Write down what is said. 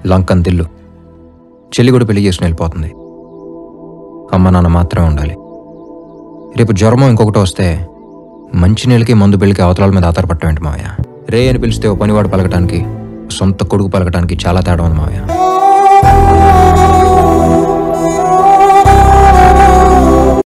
Lankan దిల్లు. చెల్లి కూడా పెళ్లి చేసుకుని వెళ్ళిపోతుంది. అమ్మ నాన్న మాత్రమే ఉండాలి. రేపు జ్వరమో ఇంకొకటి వస్తే మంచినీళ్ళకి మందు బిళ్ళకి అవతలాల మీద ఆధారపడటం ఏంటి మావయ్య? రే అని పిలిస్తే ఓ పనివాడు పలకటానికి, సొంత కొడుకు పలకటానికి చాలా తేడా ఉంది మావయ్య.